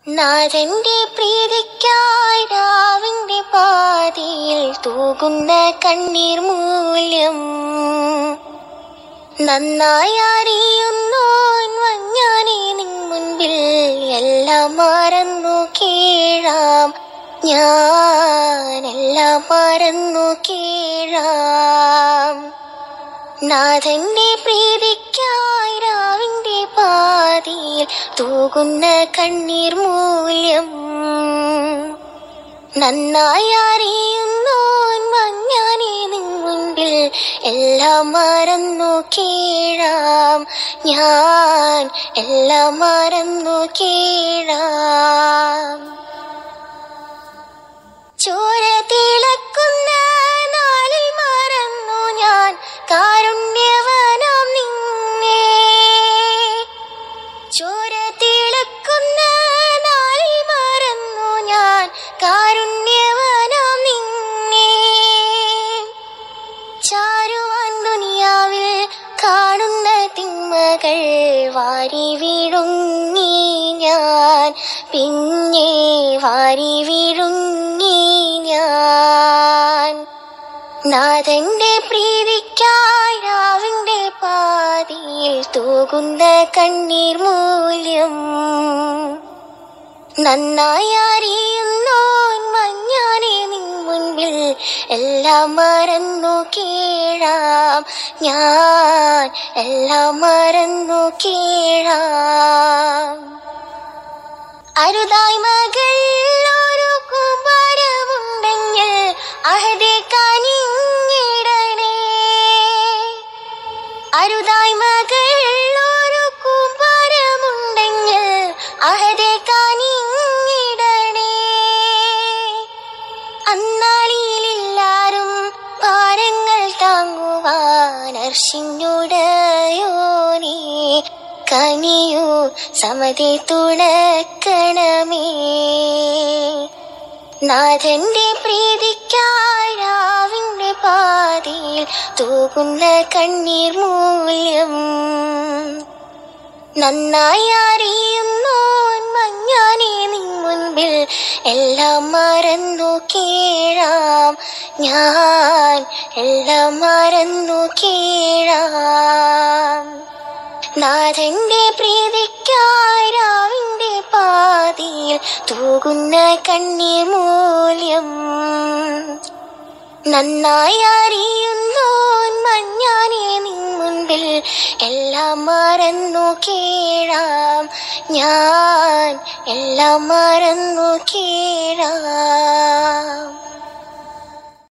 നാഥന്റെ പ്രീതിക്കായി രാവിന്റെ പാതിയിൽ തൂകുന്ന കണ്ണീർ മൂല്യം നന്നായി അറിയുന്നു ഞാനേ നിൻ മുൻപിൽ എല്ലാം മറന്നു കീഴാം ഞാനെല്ലാം മറന്നു കീഴാം നാഥന്റെ പ്രീതിക്കായി രാവിന്റെ പാതിയിൽ തൂകുന്ന കണ്ണീർ മൂല്യം നന്നായി അറിയുന്നു ഞാനേ നിൻ മുൻപിൽ എല്ലാം മറന്നു കീഴാം ഞാൻ എല്ലാം മറന്നു കീഴാം ചോര തിളക്കുന്ന നാളിൽ മറന്നു ഞാൻ കാരുണ്യവനാം നിന്നെ ചോര തിളക്കുന്ന നാളിൽ മറന്നു ഞാൻ കാരുണ്യവനാം നിന്നെ ചാരുവാൻ ദുനിയാവിൽ കാണുന്ന തിന്മകൾ വാരി വീഴുങ്ങി ഞാൻ പിന്നെ വാരി വീഴുങ്ങി ഞാൻ നാഥന്റെ പ്രീതിക്കായി രാവിന്റെ പാതിയിൽ തൂകുന്ന കണ്ണീർ മൂല്യം നന്നായി അറിയുന്നു ഞാനേ നിൻ മുൻപിൽ എല്ലാം മറന്നു കീഴാം ഞാൻ എല്ലാം മറന്നു കീഴാം അരുതായ്മകൾ ഒരു കുമാരമുണ്ടെങ്കിൽ അഹദേ കനിഞ്ഞിടണേ അരുതായ്മകൾ ഒരു കുമാരമുണ്ടെങ്കിൽ അഹദേ കനിഞ്ഞിടണേ അന്നാളിലെല്ലാരും ഭാരങ്ങൾ താങ്ങുവാൻ അർശിനുടയോനേ കനിയൂ സമതി തുണക്കണമേ നാഥന്റെ പ്രീതിക്കായി രാവിന്റെ പാതിയിൽ തൂകുന്ന കണ്ണീർ മൂല്യം നന്നായി അറിയുന്നു ഞാനേ നിൻ മുൻപിൽ എല്ലാം മറന്നു കീഴാം ഞാൻ എല്ലാം മറന്നു കീഴാം നാഥന്റെ പ്രീതിക്കായി രാവിന്റെ പാതിയിൽ തൂകുന്ന കണ്ണീർ മൂല്യം നന്നായി അറിയുന്നു ഞാനേ നിൻ മുൻപിൽ എല്ലാം മറന്നു കീഴാം ഞാൻ എല്ലാം മറന്നു കീഴാം